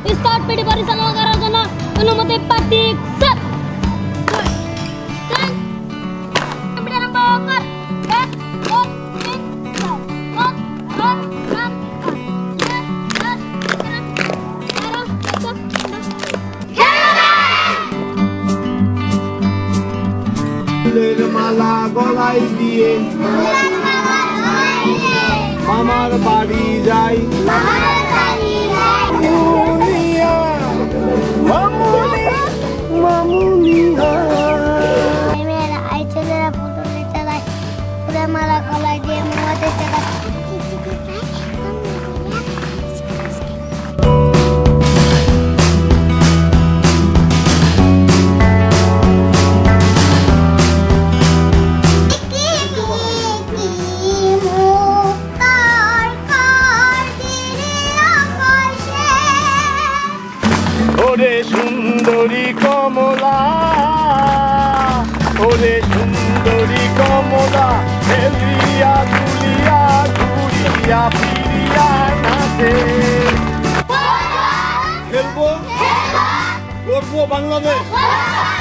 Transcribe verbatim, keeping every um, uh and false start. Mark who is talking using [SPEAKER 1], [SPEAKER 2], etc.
[SPEAKER 1] Scout PT পরিচালনা করার জন্য অনুমতি পাঠিয়ে স্যার
[SPEAKER 2] মালা গলায় দিয়ে মামার বাড়ি যাই
[SPEAKER 3] ছেলেরা ফটো চালায় পুরা মালা গলায় দিয়ে মামাদের চালায়
[SPEAKER 2] ওরে সুন্দরী কমলা ওরে সুন্দরী কমলা খেলিয়া তুলিয়া ঘুরিয়া ফিরিয়া নাচে খেলবো করবো বাংলাদেশ।